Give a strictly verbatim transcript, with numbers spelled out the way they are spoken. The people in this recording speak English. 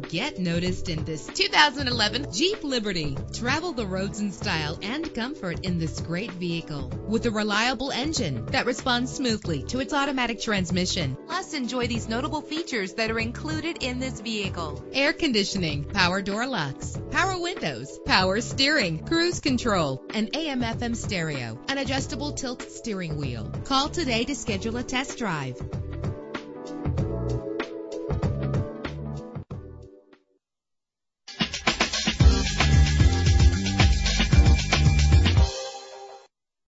Get noticed in this two thousand eleven Jeep Liberty. Travel the roads in style and comfort in this great vehicle with a reliable engine that responds smoothly to its automatic transmission. Plus, enjoy these notable features that are included in this vehicle: air conditioning, power door locks, power windows, power steering, cruise control, an A M F M stereo, an adjustable tilt steering wheel. Call today to schedule a test drive.